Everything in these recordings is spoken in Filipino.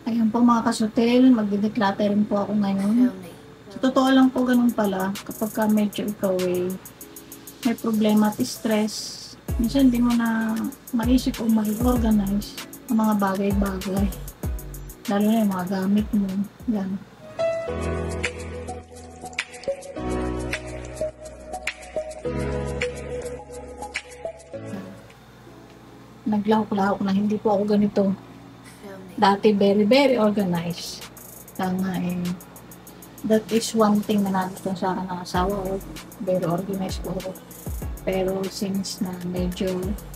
Ayun po mga kasutil, magde-decluttering po ako ngayon. Sa totoo lang po ganun pala, kapag ka medyo ikaw may problema at stress, minsan hindi mo na maisip o mag-organize ang mga bagay-bagay. Lalo na yung mga gamit mo. Yan. Naglahok-lahok na hindi po ako ganito. Dati very organized. Kaya that is one thing na nagustuhan sa akin ng asawa ko. Very organized po ako. Pero since na medyo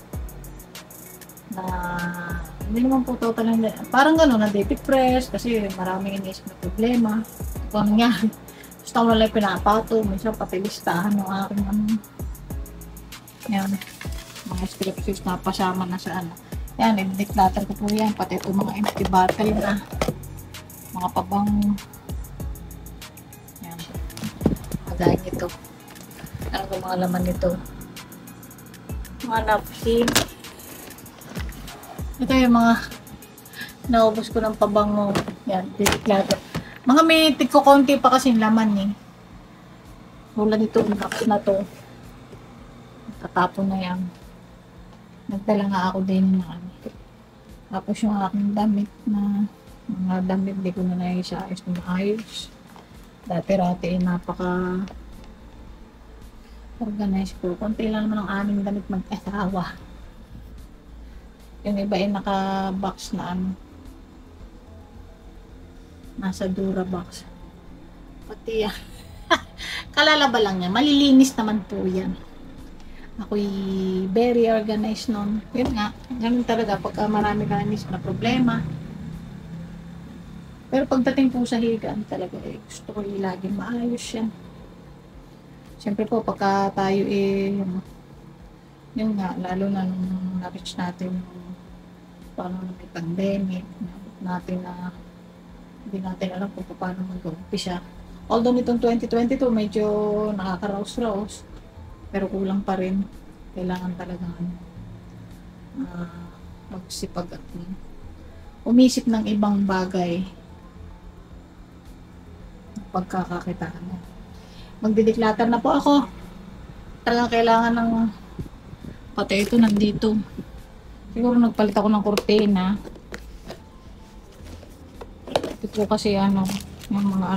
na hindi naman po total parang gano'n na depressed kasi maraming iniisip na problema. Kung ano nangyari, gusto ko lang pinapato, minsan pati listahan ng aking yan, mga scriptures na pasama na sa yan, i-declutter ko po yan, pati ito mga empty bottle na mga pabango yan, magay nito ano ko mga laman nito, mga napkin. Ito yung mga naubos ko ng pabango. Yan, declutter. Mga may tigko konti pa kasing laman eh. Wala nito yung box na to. Tatapon na yan. Nagdala nga ako din ng tapos yung aking damit na mga damit di ko na naisayos na maayos. Dati-rati napaka organized ko. Konti lang naman ang aming damit mag-asawa. Yung iba ay naka-box na nasa Durabox. Pati yan. Kalalaba lang yan. Malilinis naman po yan. Ako'y very organized nun. Yun nga, ganun talaga pagka marami kanis na problema. Pero pagdating po sa higaan talaga gusto ko laging maayos yan. Siyempre po pagka tayo yun nga, lalo na nung na-reach natin paano na may pandemic, natin na hindi natin alam kung paano mag-umpisa. Although nitong 2022 medyo nakakaraos-raos, pero kulang pa rin. Kailangan talagang magsipag at umisip ng ibang bagay pagkakakitaan mo. Magdideclutter na po ako. Talagang kailangan ng pati ito nandito. Siguro nagpalit ako ng kurtina. Ito po kasi yung mga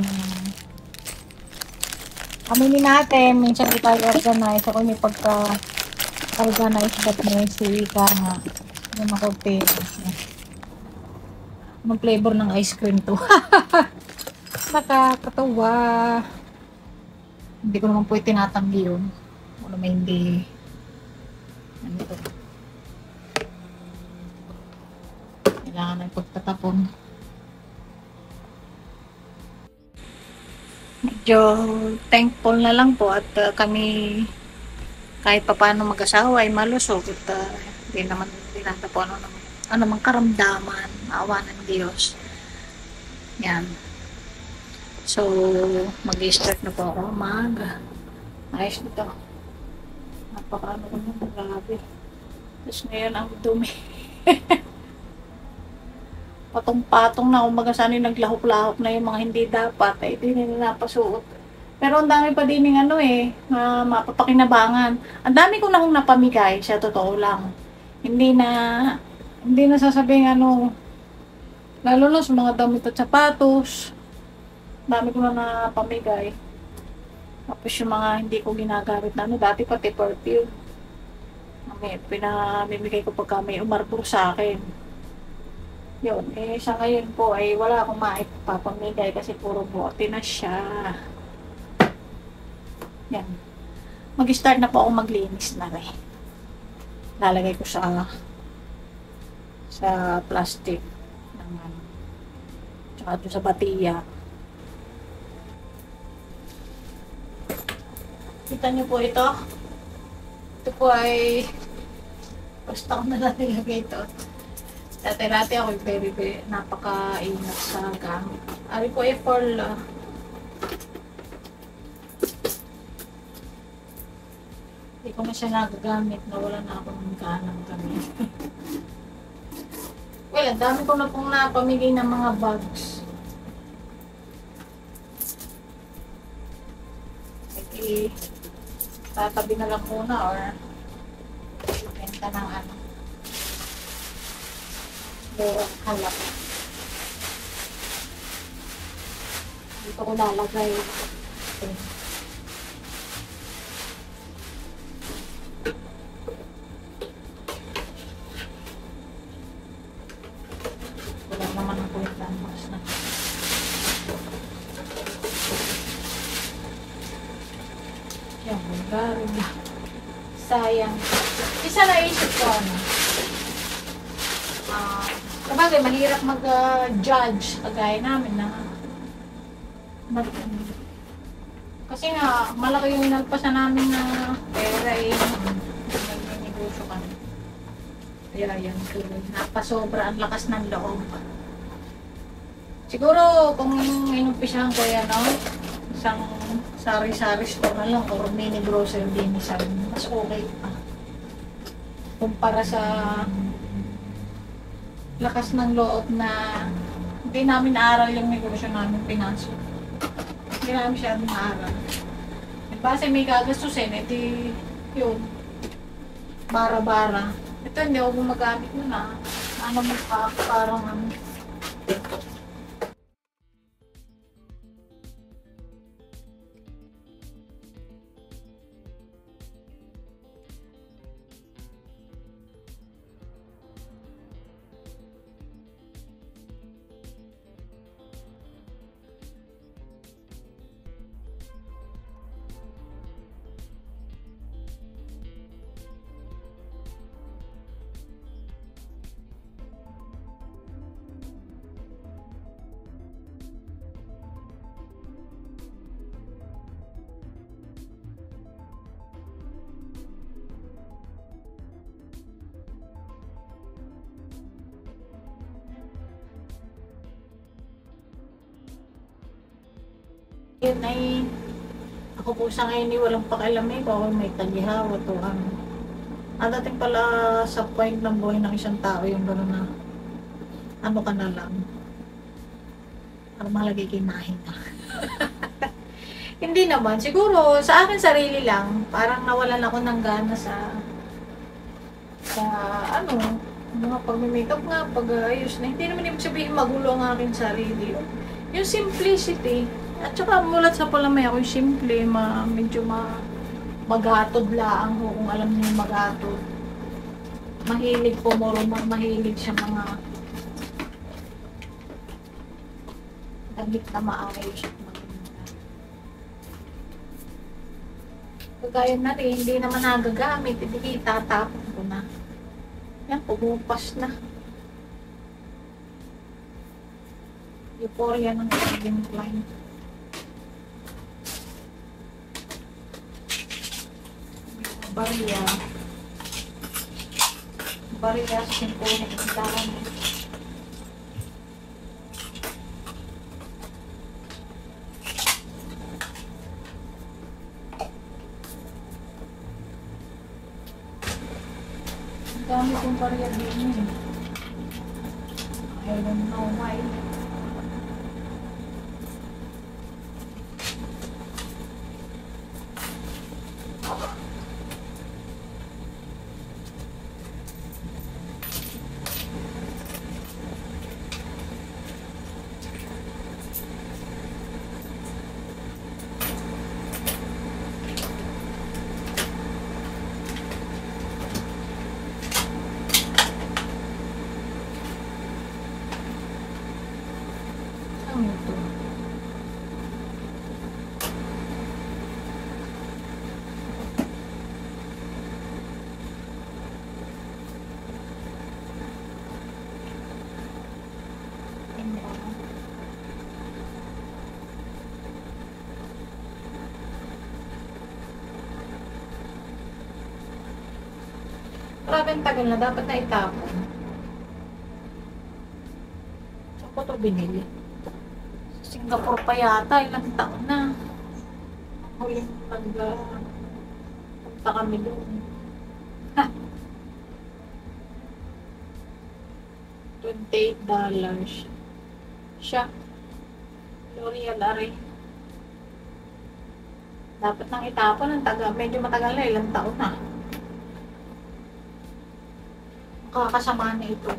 aminin natin, minsan di tayo organize. Ako may pagka-organize that may si nga yung mga kurtina. Anong flavor ng ice cream to? Nakakatawa. Hindi ko naman po itinatanggi yun. Ano may hindi ano ito. Kailangan ng pagtatapon. Medyo thankful na lang po at kami kahit papaano mag-asawa ay malusog at hindi naman po ano mang karamdaman, maawa ng Diyos. Yan. So, mag-start na po ako ayos nito. Napakaano ko na, grabe. Tapos ngayon ang dumi. Patong-patong na, umaga sana yung naglahok-lahok na yung mga hindi dapat, ay hindi nila napasuot. Pero ang dami pa din ng mapapakinabangan. Ang dami ko na akong napamigay, sa totoo lang. Hindi na sasabihin lalo na sa mga damit at sapatos. Dami ko na napamigay. Tapos yung mga hindi ko ginagamit na dati pati perfume. Pinamimigay ko pagka may umarbor sa akin. Yun, sa ngayon po ay wala akong maipapamigay kasi puro bote na siya. Yan. Mag-start na po ako maglinis na rin. Lalagay ko sa plastic ng tsaka doon sa batiya. Kita niyo po ito. Ito po ay basta ko na lang nilagay ito. Dati ako very napaka-ingat sa gamit. Ari ko for hindi ko na siya nagagamit na wala na akong ganang gamit. Well, yan, dami ko na pong napamigay ng mga bags. Sige, tatabi na lang muna or benta ng ano. Halap. Dito ko lalagay. Okay. Wala naman ang kulit ng box na. Yan, bulgarin. Sayang. Isa na isip ko ano. Sabagay, mahirap mag-judge kagaya namin na kasi nga, malaki yung nagpasa namin na pera nag-negosyo kami. Kaya yan, napasobra ang lakas ng loob. Siguro, kung inumpisahan ko yan, no? Isang sari-sari store na lang or mini grocery din isa, mas okay pa. Kumpara sa lakas ng loob na hindi namin aaral yung negosyo namin, pinasok. Hindi namin siya aaral. Base may gagastusin, edi yun, bara-bara. Ito hindi ako gumagamit mo na. Ano mo pa, parang ano. Yun ay, ako po sa ngayon ay walang pakialam eh, kung may tagihawa to ano. At dating pala sa point ng buhay ng isang tao yung gano'n na, ano ka na lang, para malagay kinahin na. Hindi naman, siguro sa akin sarili lang, parang nawalan ako ng gana sa ano, mga pag-makeup nga, pag-ayos na. Hindi naman ibig sabihin magulo ang aking sarili. Yung simplicity, at saka mulat sa palamay ako yung simple, medyo maghatod lang ho, kung alam niyo yung maghatod. Mahilig po, mahilig siya mga damit na maayos at maganda. Kagaya na rin, hindi naman nagagamit, hindi tatapon ko na. Yan, pumupas na. Euphoria ng Calvin Klein. Barya sa Symphonic ang dami. Ang dami kong barya din eh. I don't know why. Ano ito? Grabe ang tagal na, dapat na itapon. Saan ko ito binili? Singapore pa yata, ilang taon na. Huling punta kami doon. Ha! $28 siya. L'Oreal Are. Dapat nang itapon ng medyo matagal na, ilang taon na. Makakasama na ito.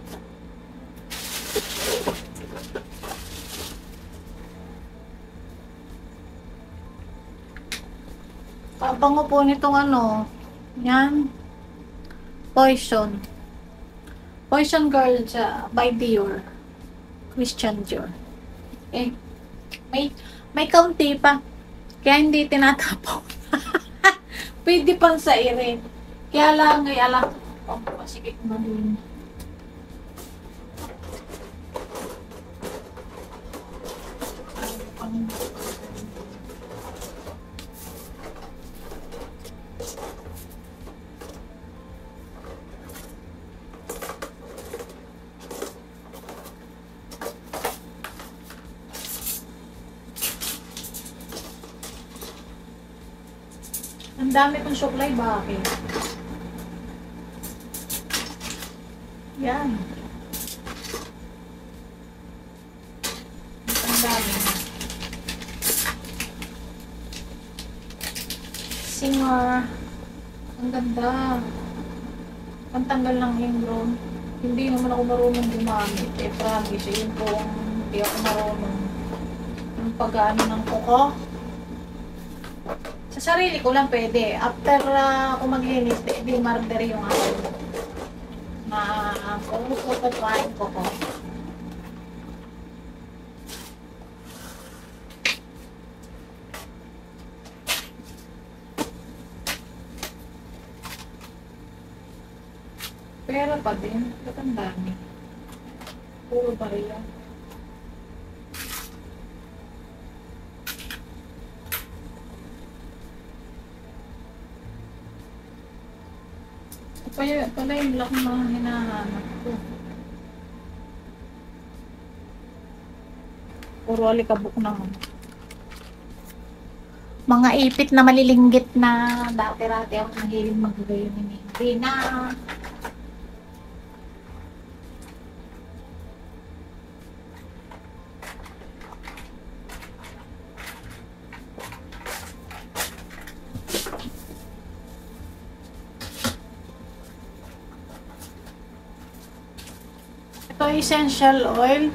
Pabango po nitong ano, yan, Poison. Poison Girl by Dior. Christian Dior. Eh, may kaunti pa. Kaya hindi tinatapon. Pwede pang sa irin. Kaya lang, ay alam. Oh, sige ko na din. Ang dami kong supply, bakit? Yan. Ang dami. Singer. Ang ganda. Pantanggal ng ingrown. Hindi naman ako marunong gumamit. Eh, promise. Yun po hindi ako marunong. Yung pag-ano ng kuko. Sa sarili ko lang pwede. After ako maglinis, di marder yung akin. Na kung try ko ko. Pero pa din, ba't ang dami? Puro pa rin yan. Pala yung black na hinahanap ko. Puro alikabok na. Mga ipit na malilinggit na dati-rati ako nahiling mag-gayon ni hindi na. Ito essential oil.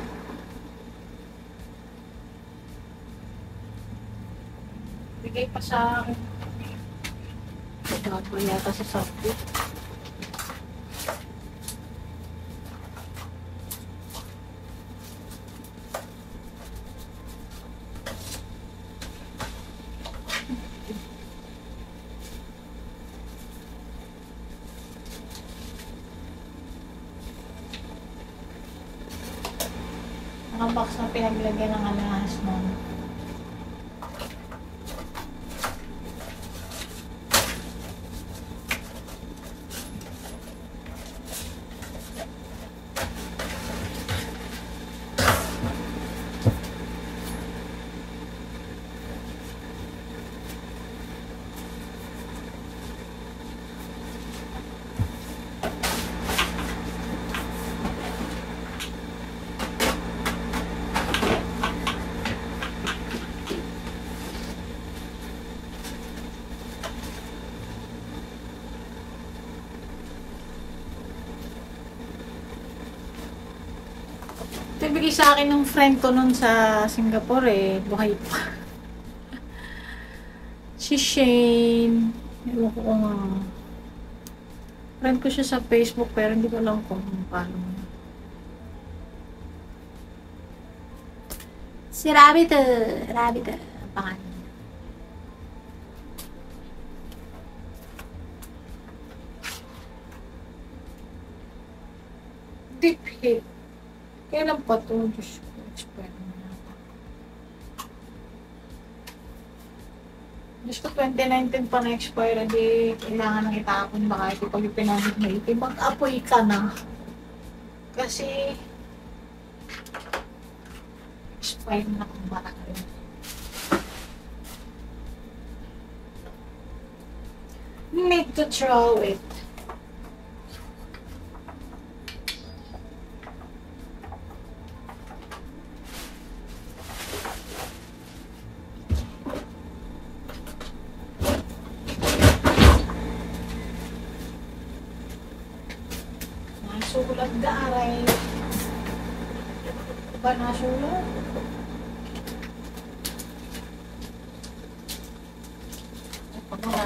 Bigay pa sa akin. Bago yata sa Shopee. Ang box na pinaglagyan ng alahas nun. Ito ibigay sa akin ng friend ko nun sa Singapore eh. Buhay pa. Si Shane. Ewan ko nga. Friend ko siya sa Facebook pero hindi ko alam kung paano. Si Rabbit. Rabbit. Ang pangalan. Deep hit. Kailan pa ito? Diyos ko, expire na natin. Diyos ko, 2019 pa na-expire. Hindi kailangan nang itapon. Baka ito pag ipinamit na ito. Mag-apoy ka na. Kasi expire na kung bata ka rin. Need to throw it. nasulat da aray. Ba nasulat? Ito na.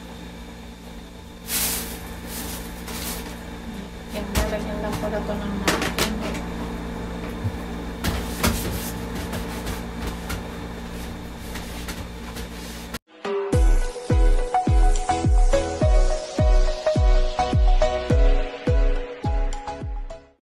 Yan, lalagyan lang pala ito ng